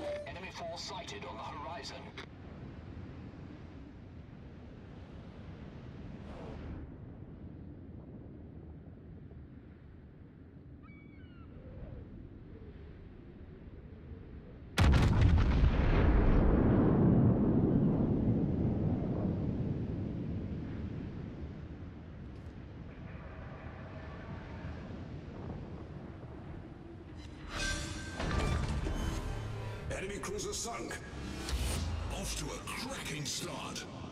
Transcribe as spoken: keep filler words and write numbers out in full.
Enemy force sighted on the horizon. Enemy cruiser sunk. Off to a cracking start.